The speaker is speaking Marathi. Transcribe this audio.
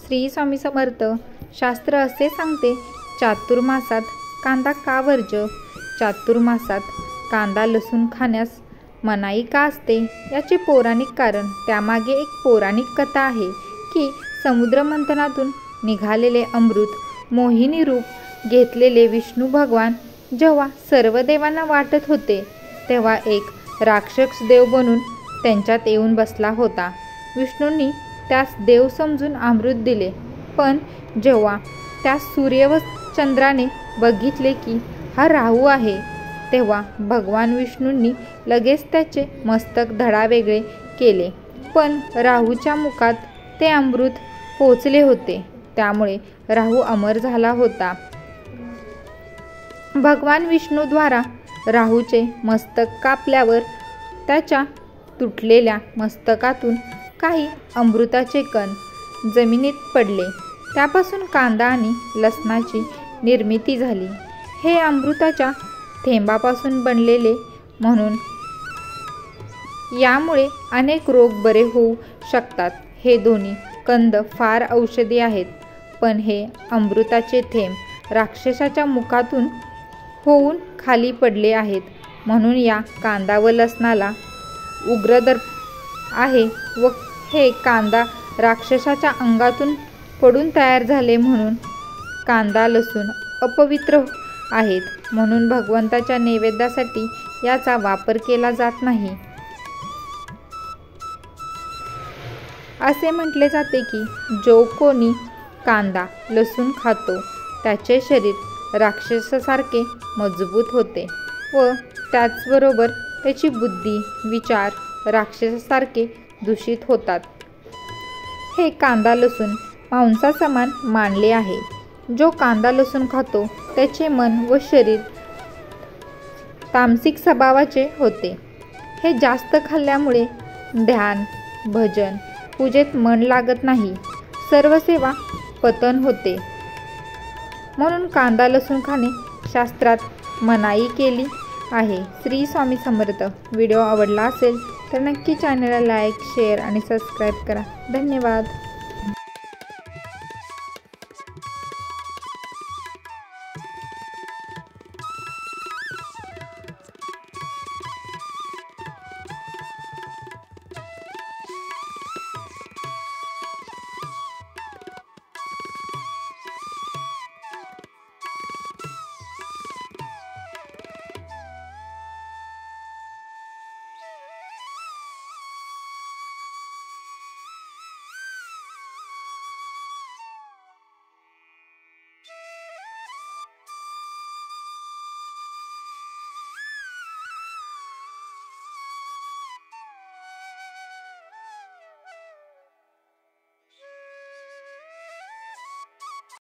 श्री स्वामी समर्थ। शास्त्र असे सांगते, चातुर्मासात कांदा का वर्ज? चातुर्मासात कांदा लसूण खाण्यास मनाई का असते? याचे पौराणिक कारण, त्यामागे एक पौराणिक कथा आहे की समुद्र मंथनातून निघालेले अमृत मोहिनी रूप घेतलेले विष्णू भगवान जेव्हा सर्व देवांना वाटत होते, तेव्हा एक राक्षस देव बनून त्यांच्यात येऊन बसला होता। विष्णूंनी त्यास देव समजून अमृत दिले, पण जेव्हा त्यास सूर्य व चंद्राने बघितले की हा राहू आहे, तेव्हा भगवान विष्णूंनी लगेच त्याचे मस्तक धडावेगळे केले, पण राहूच्या मुखात ते अमृत पोचले होते, त्यामुळे राहू अमर झाला होता। भगवान विष्णूद्वारा राहूचे मस्तक कापल्यावर त्याच्या तुटलेल्या मस्तकातून काही अमृताचे कण जमिनीत पडले, त्यापासून कांदा आणि लसणाची निर्मिती झाली। हे अमृताच्या थेंबापासून बनलेले म्हणून यामुळे अनेक रोग बरे होऊ शकतात। हे दोन्ही कंद फार औषधी आहेत, पण हे अमृताचे थेंब राक्षसाच्या मुखातून होऊन खाली पडले आहेत, म्हणून या कांदा व लसणाला उग्र दर्प आहे व हे कांदा राक्षसाच्या अंगातून पडून तयार झाले, म्हणून कांदा लसूण अपवित्र आहेत, म्हणून भगवंताच्या नैवेद्यासाठी याचा वापर केला जात नाही। असे म्हटले जाते की जो कोणी कांदा लसूण खातो त्याचे शरीर राक्षसासारखे मजबूत होते व त्याचबरोबर त्याची बुद्धी विचार राक्षसासारखे दूषित होतात। हे कांदा लसूण मांसासमान मानले आहे। जो कांदा लसूण खातो त्याचे मन व शरीर तामसिक स्वभावाचे होते। हे जास्त खाल्ल्यामुळे ध्यान भजन पूजेत मन लागत नाही, सर्व सेवा पतन होते, म्हणून कांदा लसूण खाणे शास्त्रात मनाई केली आहे। श्री स्वामी समर्थ। व्हिडिओ आवडला असेल तर नक्की चॅनलला लाईक शेअर आणि सबस्क्राईब करा। धन्यवाद।